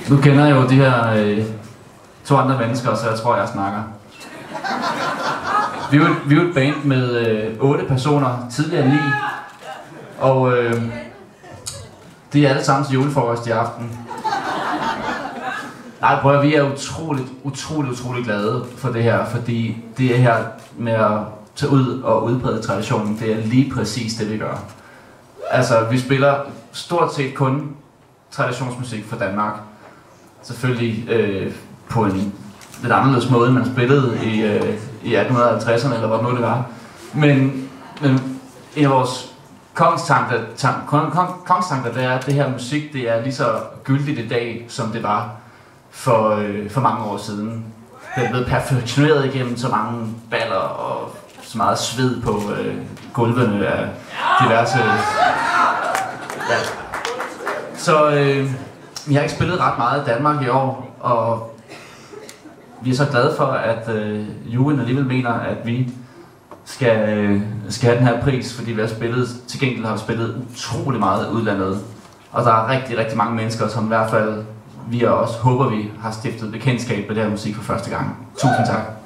Nu kender jeg jo de her to andre mennesker, så jeg tror, jeg snakker. Vi er jo et band med 8 personer, tidligere 9. Og det er alle sammen til julefrokost i aften. Nej, prøv at vi er utroligt glade for det her, fordi det her med at tage ud og udbrede traditionen, det er lige præcis det, vi gør. Altså, vi spiller stort set kun traditionsmusik fra Danmark. Selvfølgelig på en lidt anderledes måde, man spillede i 1850'erne, eller hvad nu det var. Men en af vores kongstanker, det er, at det her musik, det er lige så gyldigt i dag, som det var for mange år siden. Det er blevet perfektioneret igennem så mange baller og så meget sved på gulvene af diverse... Ja. Så vi har ikke spillet ret meget i Danmark i år, og vi er så glade for, at juryen alligevel mener, at vi skal have den her pris, fordi vi har til gengæld har spillet utrolig meget udlandet. Og der er rigtig mange mennesker, som i hvert fald vi og os håber, vi har stiftet bekendtskab med det her musik for første gang. Tusind tak.